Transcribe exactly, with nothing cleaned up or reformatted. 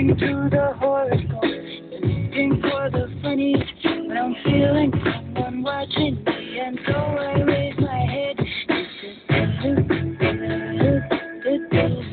listening to the horoscope, looking for the funny when I'm feeling someone watching me, and so I raise my head. This is